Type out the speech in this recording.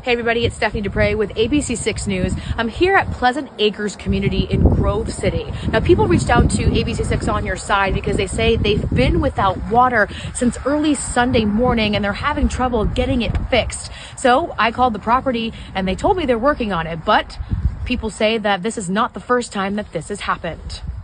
Hey everybody, it's Stephanie Dupre with ABC6 News. I'm here at Pleasant Acres Community in Grove City. Now, people reached out to ABC6 On Your Side because they say they've been without water since early Sunday morning and they're having trouble getting it fixed. So I called the property and they told me they're working on it, but people say that this is not the first time that this has happened.